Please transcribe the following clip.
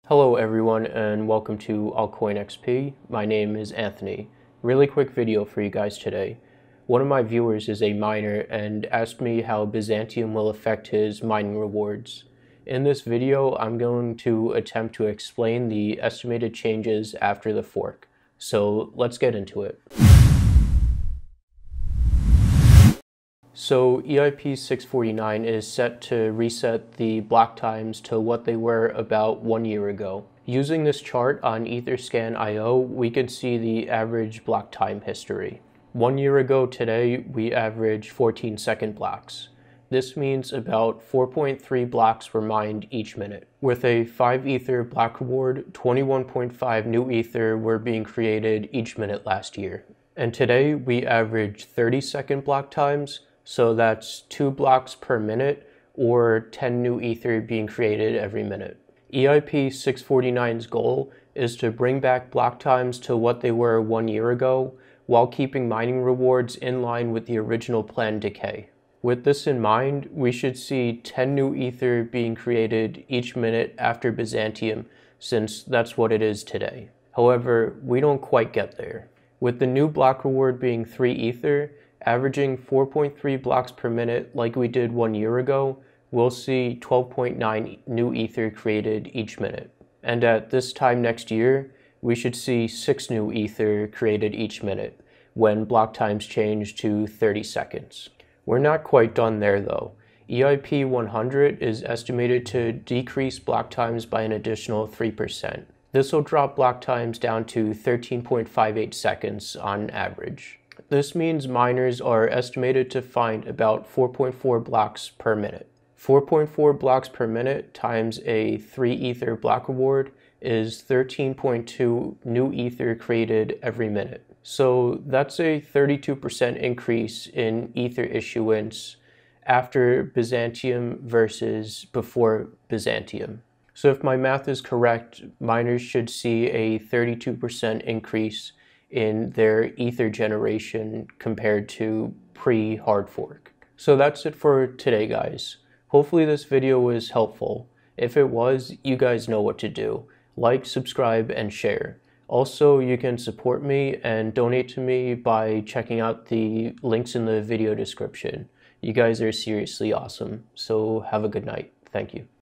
Hello everyone and welcome to Altcoin XP. My name is Anthony. Really quick video for you guys today. One of my viewers is a miner and asked me how Byzantium will affect his mining rewards. In this video, I'm going to attempt to explain the estimated changes after the fork. So let's get into it. So EIP 649 is set to reset the block times to what they were about 1 year ago. Using this chart on Etherscan.io, we can see the average block time history. 1 year ago today, we averaged 14-second blocks. This means about 4.3 blocks were mined each minute. With a 5 Ether block reward, 21.5 new Ether were being created each minute last year. And today, we average 30-second block times, so that's 2 blocks per minute or 10 new Ether being created every minute. EIP 649's goal is to bring back block times to what they were 1 year ago while keeping mining rewards in line with the original planned decay. With this in mind, we should see 10 new Ether being created each minute after Byzantium, since that's what it is today. However, we don't quite get there. With the new block reward being 3 Ether, averaging 4.3 blocks per minute like we did 1 year ago, we'll see 12.9 new Ether created each minute. And at this time next year, we should see 6 new Ether created each minute when block times change to 30 seconds. We're not quite done there though. EIP 100 is estimated to decrease block times by an additional 3%. This will drop block times down to 13.58 seconds on average. This means miners are estimated to find about 4.4 blocks per minute. 4.4 blocks per minute times a 3 Ether block reward is 13.2 new Ether created every minute. So that's a 32% increase in Ether issuance after Byzantium versus before Byzantium. So if my math is correct, miners should see a 32% increase in their Ether generation compared to pre-hard fork. So that's it for today, guys. Hopefully this video was helpful. If it was, you guys know what to do. Like, subscribe, and share. Also, you can support me and donate to me by checking out the links in the video description. You guys are seriously awesome. So have a good night. Thank you.